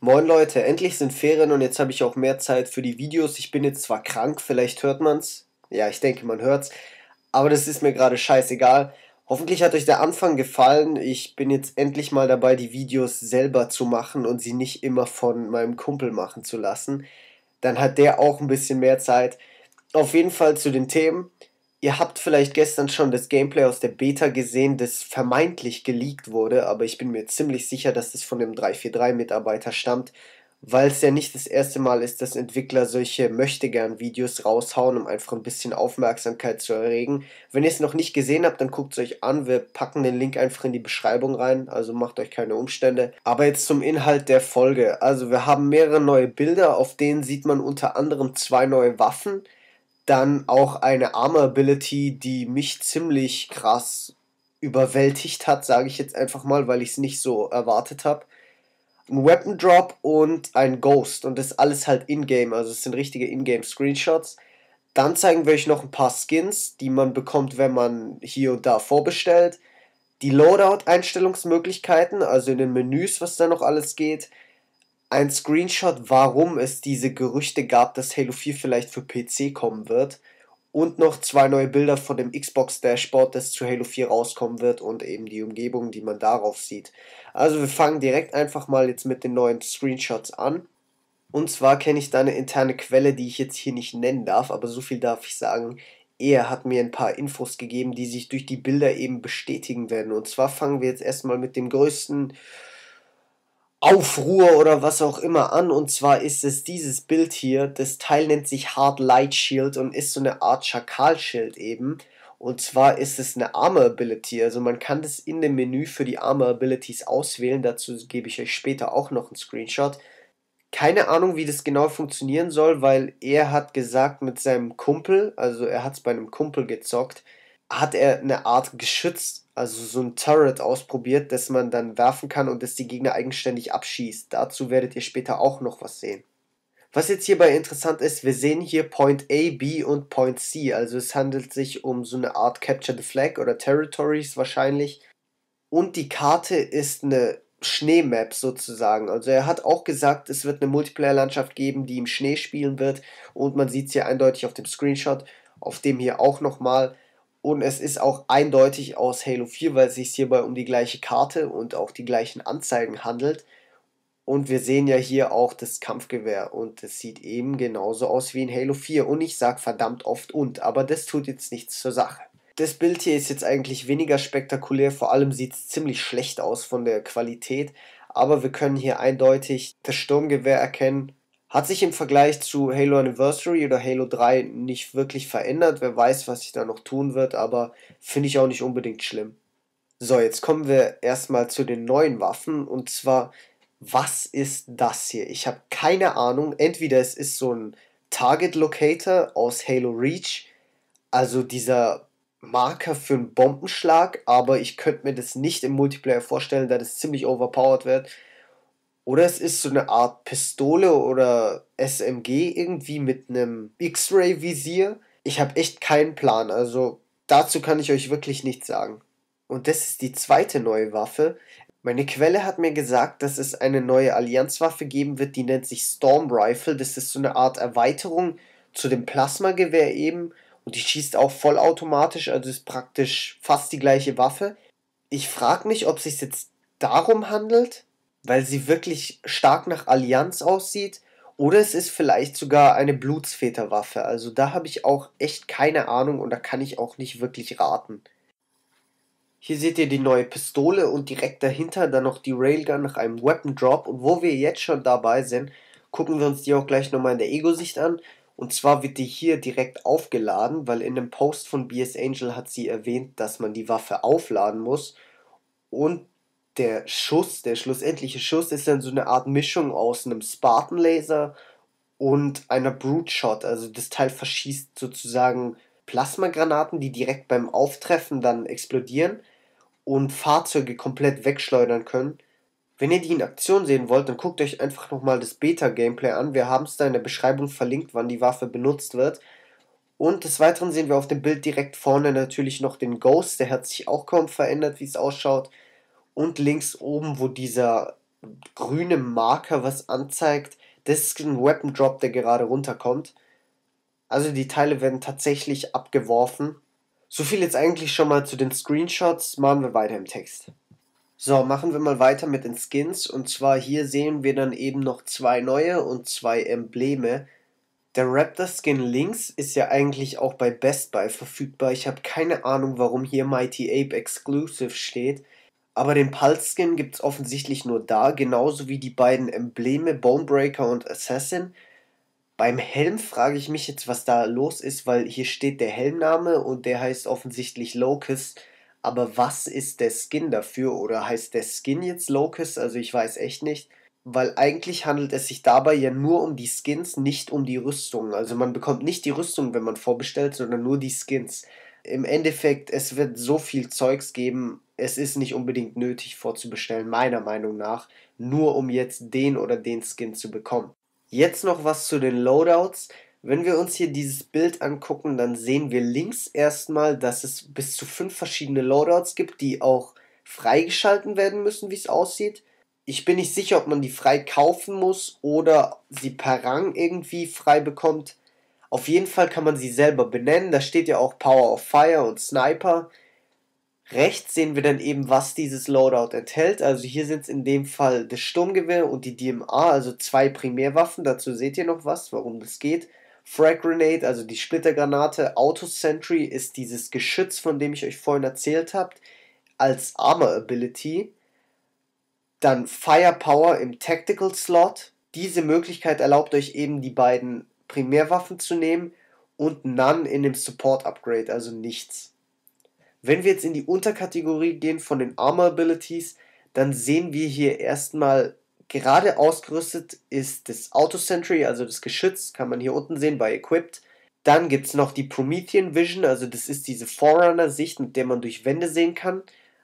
Moin Leute, endlich sind Ferien und jetzt habe ich auch mehr Zeit für die Videos. Ich bin jetzt zwar krank, vielleicht hört man's. Ja, ich denke, man hört's. Aber das ist mir gerade scheißegal. Hoffentlich hat euch der Anfang gefallen. Ich bin jetzt endlich mal dabei, die Videos selber zu machen und sie nicht immer von meinem Kumpel machen zu lassen. Dann hat der auch ein bisschen mehr Zeit. Auf jeden Fall zu den Themen. Ihr habt vielleicht gestern schon das Gameplay aus der Beta gesehen, das vermeintlich geleakt wurde, aber ich bin mir ziemlich sicher, dass das von dem 343-Mitarbeiter stammt, weil es ja nicht das erste Mal ist, dass Entwickler solche Möchtegern-Videos raushauen, um einfach ein bisschen Aufmerksamkeit zu erregen. Wenn ihr es noch nicht gesehen habt, dann guckt es euch an. Wir packen den Link einfach in die Beschreibung rein, also macht euch keine Umstände. Aber jetzt zum Inhalt der Folge. Also wir haben mehrere neue Bilder, auf denen sieht man unter anderem zwei neue Waffen, dann auch eine Armor Ability, die mich ziemlich krass überwältigt hat, sage ich jetzt einfach mal, weil ich es nicht so erwartet habe. Ein Weapon Drop und ein Ghost und das alles halt in-game, also es sind richtige in-game Screenshots. Dann zeigen wir euch noch ein paar Skins, die man bekommt, wenn man hier und da vorbestellt. Die Loadout-Einstellungsmöglichkeiten, also in den Menüs, was da noch alles geht. Ein Screenshot, warum es diese Gerüchte gab, dass Halo 4 vielleicht für PC kommen wird. Und noch zwei neue Bilder von dem Xbox Dashboard, das zu Halo 4 rauskommen wird und eben die Umgebung, die man darauf sieht. Also wir fangen direkt einfach mal jetzt mit den neuen Screenshots an. Und zwar kenne ich da eine interne Quelle, die ich jetzt hier nicht nennen darf, aber so viel darf ich sagen. Er hat mir ein paar Infos gegeben, die sich durch die Bilder eben bestätigen werden. Und zwar fangen wir jetzt erstmal mit dem größten Aufruhr oder was auch immer an. Und zwar ist es dieses Bild hier. Das Teil nennt sich Hard Light Shield und ist so eine Art Schakalschild eben. Und zwar ist es eine Armor Ability. Also man kann das in dem Menü für die Armor Abilities auswählen. Dazu gebe ich euch später auch noch einen Screenshot. Keine Ahnung, wie das genau funktionieren soll, weil er hat gesagt mit seinem Kumpel, also er hat es bei einem Kumpel gezockt, hat er eine Art Geschütz, also so ein Turret ausprobiert, das man dann werfen kann und das die Gegner eigenständig abschießt. Dazu werdet ihr später auch noch was sehen. Was jetzt hierbei interessant ist, wir sehen hier Point A, B und Point C, also es handelt sich um so eine Art Capture the Flag oder Territories wahrscheinlich. Und die Karte ist eine Schneemap sozusagen. Also er hat auch gesagt, es wird eine Multiplayer-Landschaft geben, die im Schnee spielen wird. Und man sieht es hier eindeutig auf dem Screenshot, auf dem hier auch nochmal. Und es ist auch eindeutig aus Halo 4, weil es sich hierbei um die gleiche Karte und auch die gleichen Anzeigen handelt. Und wir sehen ja hier auch das Kampfgewehr und es sieht eben genauso aus wie in Halo 4. Und ich sag verdammt oft und, aber das tut jetzt nichts zur Sache. Das Bild hier ist jetzt eigentlich weniger spektakulär, vor allem sieht es ziemlich schlecht aus von der Qualität, aber wir können hier eindeutig das Sturmgewehr erkennen. Hat sich im Vergleich zu Halo Anniversary oder Halo 3 nicht wirklich verändert, wer weiß, was sich da noch tun wird, aber finde ich auch nicht unbedingt schlimm. So, jetzt kommen wir erstmal zu den neuen Waffen und zwar, was ist das hier? Ich habe keine Ahnung, entweder es ist so ein Target Locator aus Halo Reach, also dieser Marker für einen Bombenschlag, aber ich könnte mir das nicht im Multiplayer vorstellen, da das ziemlich overpowered wird. Oder es ist so eine Art Pistole oder SMG irgendwie mit einem X-Ray-Visier. Ich habe echt keinen Plan, also dazu kann ich euch wirklich nichts sagen. Und das ist die zweite neue Waffe. Meine Quelle hat mir gesagt, dass es eine neue Allianzwaffe geben wird, die nennt sich Storm Rifle. Das ist so eine Art Erweiterung zu dem Plasmagewehr eben. Und die schießt auch vollautomatisch, also ist praktisch fast die gleiche Waffe. Ich frage mich, ob es sich jetzt darum handelt, weil sie wirklich stark nach Allianz aussieht. Oder es ist vielleicht sogar eine Blutsväterwaffe. Also da habe ich auch echt keine Ahnung und da kann ich auch nicht wirklich raten. Hier seht ihr die neue Pistole und direkt dahinter dann noch die Railgun nach einem Weapon Drop. Und wo wir jetzt schon dabei sind, gucken wir uns die auch gleich nochmal in der Ego-Sicht an. Und zwar wird die hier direkt aufgeladen, weil in einem Post von BS Angel hat sie erwähnt, dass man die Waffe aufladen muss. Und der Schuss, der schlussendliche Schuss, ist dann so eine Art Mischung aus einem Spartan Laser und einer Brute Shot. Also das Teil verschießt sozusagen Plasmagranaten, die direkt beim Auftreffen dann explodieren und Fahrzeuge komplett wegschleudern können. Wenn ihr die in Aktion sehen wollt, dann guckt euch einfach nochmal das Beta-Gameplay an. Wir haben es da in der Beschreibung verlinkt, wann die Waffe benutzt wird. Und des Weiteren sehen wir auf dem Bild direkt vorne natürlich noch den Ghost. Der hat sich auch kaum verändert, wie es ausschaut. Und links oben, wo dieser grüne Marker, was anzeigt, das ist ein Weapon Drop, der gerade runterkommt. Also die Teile werden tatsächlich abgeworfen. So viel jetzt eigentlich schon mal zu den Screenshots. Machen wir weiter im Text. So, machen wir mal weiter mit den Skins. Und zwar hier sehen wir dann eben noch zwei neue und zwei Embleme. Der Raptor-Skin links ist ja eigentlich auch bei Best Buy verfügbar. Ich habe keine Ahnung, warum hier Mighty Ape Exclusive steht. Aber den Pulse-Skin gibt es offensichtlich nur da, genauso wie die beiden Embleme Bonebreaker und Assassin. Beim Helm frage ich mich jetzt, was da los ist, weil hier steht der Helmname und der heißt offensichtlich Locust. Aber was ist der Skin dafür? Oder heißt der Skin jetzt Locust? Also ich weiß echt nicht. Weil eigentlich handelt es sich dabei ja nur um die Skins, nicht um die Rüstungen. Also man bekommt nicht die Rüstung, wenn man vorbestellt, sondern nur die Skins. Im Endeffekt, es wird so viel Zeugs geben, es ist nicht unbedingt nötig vorzubestellen, meiner Meinung nach, nur um jetzt den oder den Skin zu bekommen. Jetzt noch was zu den Loadouts. Wenn wir uns hier dieses Bild angucken, dann sehen wir links erstmal, dass es bis zu 5 verschiedene Loadouts gibt, die auch freigeschalten werden müssen, wie es aussieht. Ich bin nicht sicher, ob man die frei kaufen muss oder sie per Rang irgendwie frei bekommt. Auf jeden Fall kann man sie selber benennen. Da steht ja auch Power of Fire und Sniper. Rechts sehen wir dann eben, was dieses Loadout enthält. Also hier sind es in dem Fall das Sturmgewehr und die DMR, also zwei Primärwaffen. Dazu seht ihr noch was, warum das geht. Frag Grenade, also die Splittergranate. Auto Sentry ist dieses Geschütz, von dem ich euch vorhin erzählt habe, als Armor Ability. Dann Firepower im Tactical Slot. Diese Möglichkeit erlaubt euch eben, die beiden Primärwaffen zu nehmen, und None in dem Support Upgrade, also nichts. Wenn wir jetzt in die Unterkategorie gehen von den Armor Abilities, dann sehen wir hier erstmal, gerade ausgerüstet ist das Auto Sentry, also das Geschütz, kann man hier unten sehen bei Equipped. Dann gibt es noch die Promethean Vision, also das ist diese Forerunner-Sicht, mit der man durch Wände sehen kann.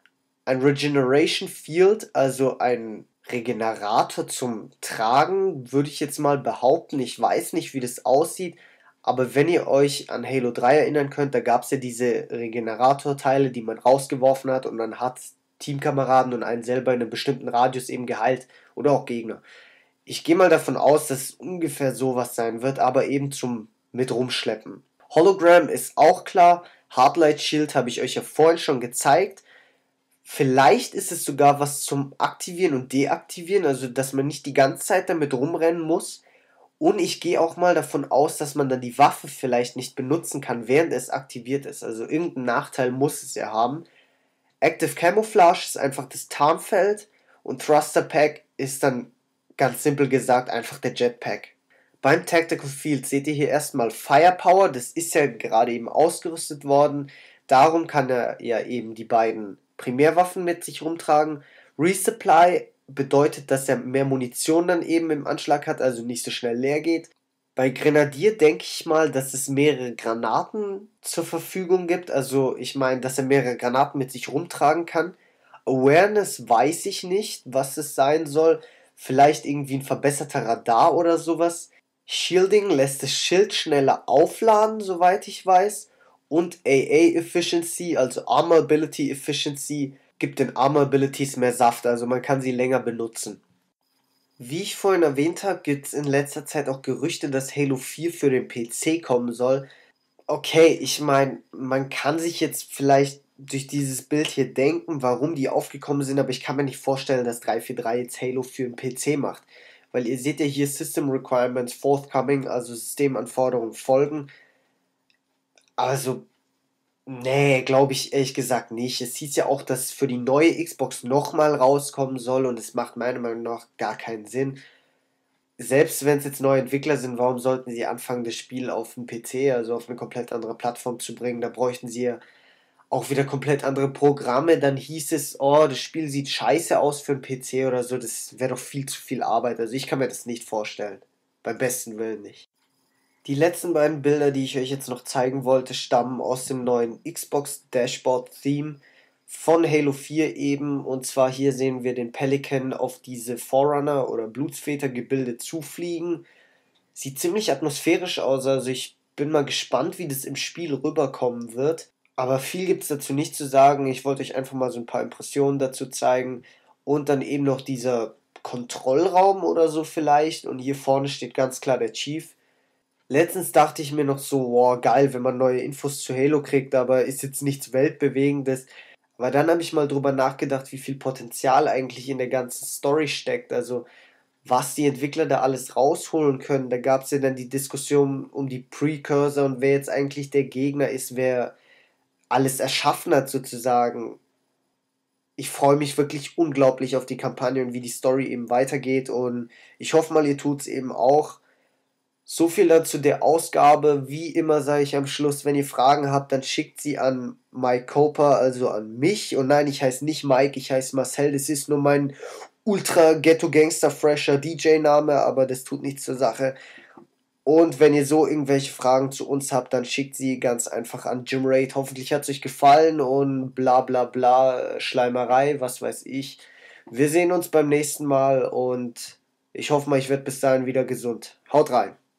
Ein Regeneration Field, also ein Regenerator zum Tragen, würde ich jetzt mal behaupten. Ich weiß nicht, wie das aussieht, aber wenn ihr euch an Halo 3 erinnern könnt, da gab es ja diese Regenerator-Teile, die man rausgeworfen hat und dann hat Teamkameraden und einen selber in einem bestimmten Radius eben geheilt oder auch Gegner. Ich gehe mal davon aus, dass es ungefähr sowas sein wird, aber eben zum mit rumschleppen. Hologram ist auch klar. Hardlight Shield habe ich euch ja vorhin schon gezeigt. Vielleicht ist es sogar was zum Aktivieren und Deaktivieren, also dass man nicht die ganze Zeit damit rumrennen muss. Und ich gehe auch mal davon aus, dass man dann die Waffe vielleicht nicht benutzen kann, während es aktiviert ist. Also irgendeinen Nachteil muss es ja haben. Active Camouflage ist einfach das Tarnfeld und Thruster Pack ist dann ganz simpel gesagt einfach der Jetpack. Beim Tactical Field seht ihr hier erstmal Firepower, das ist ja gerade eben ausgerüstet worden. Darum kann er ja eben die beiden Primärwaffen mit sich rumtragen. Resupply bedeutet, dass er mehr Munition dann eben im Anschlag hat, also nicht so schnell leer geht. Bei Grenadier denke ich mal, dass es mehrere Granaten zur Verfügung gibt. Also ich meine, dass er mehrere Granaten mit sich rumtragen kann. Awareness weiß ich nicht, was es sein soll. Vielleicht irgendwie ein verbesserter Radar oder sowas. Shielding lässt das Schild schneller aufladen, soweit ich weiß. Und AA Efficiency, also Armor Ability Efficiency, gibt den Armor Abilities mehr Saft, also man kann sie länger benutzen. Wie ich vorhin erwähnt habe, gibt es in letzter Zeit auch Gerüchte, dass Halo 4 für den PC kommen soll. Okay, ich meine, man kann sich jetzt vielleicht durch dieses Bild hier denken, warum die aufgekommen sind, aber ich kann mir nicht vorstellen, dass 343 jetzt Halo für den PC macht. Weil ihr seht ja hier System Requirements forthcoming, also Systemanforderungen folgen. Also, nee, glaube ich ehrlich gesagt nicht. Es hieß ja auch, dass für die neue Xbox nochmal rauskommen soll und es macht meiner Meinung nach gar keinen Sinn. Selbst wenn es jetzt neue Entwickler sind, warum sollten sie anfangen, das Spiel auf den PC, also auf eine komplett andere Plattform zu bringen? Da bräuchten sie ja auch wieder komplett andere Programme. Dann hieß es, oh, das Spiel sieht scheiße aus für einen PC oder so. Das wäre doch viel zu viel Arbeit. Also ich kann mir das nicht vorstellen. Beim besten Willen nicht. Die letzten beiden Bilder, die ich euch jetzt noch zeigen wollte, stammen aus dem neuen Xbox Dashboard Theme von Halo 4 eben. Und zwar hier sehen wir den Pelican auf diese Forerunner oder Blutsväter-Gebilde zufliegen. Sieht ziemlich atmosphärisch aus, also ich bin mal gespannt, wie das im Spiel rüberkommen wird. Aber viel gibt es dazu nicht zu sagen. Ich wollte euch einfach mal so ein paar Impressionen dazu zeigen. Und dann eben noch dieser Kontrollraum oder so vielleicht und hier vorne steht ganz klar der Chief. Letztens dachte ich mir noch so, wow, geil, wenn man neue Infos zu Halo kriegt, aber ist jetzt nichts Weltbewegendes. Aber dann habe ich mal drüber nachgedacht, wie viel Potenzial eigentlich in der ganzen Story steckt. Also, was die Entwickler da alles rausholen können. Da gab es ja dann die Diskussion um die Precursor und wer jetzt eigentlich der Gegner ist, wer alles erschaffen hat sozusagen. Ich freue mich wirklich unglaublich auf die Kampagne und wie die Story eben weitergeht und ich hoffe mal, ihr tut's eben auch. So viel dazu der Ausgabe. Wie immer sage ich am Schluss, wenn ihr Fragen habt, dann schickt sie an Mike Coper, also an mich. Und nein, ich heiße nicht Mike, ich heiße Marcel. Das ist nur mein ultra Ghetto Gangster Fresher DJ-Name, aber das tut nichts zur Sache. Und wenn ihr so irgendwelche Fragen zu uns habt, dann schickt sie ganz einfach an Jim Raid. Hoffentlich hat es euch gefallen und bla bla bla, Schleimerei, was weiß ich. Wir sehen uns beim nächsten Mal und ich hoffe mal, ich werde bis dahin wieder gesund. Haut rein.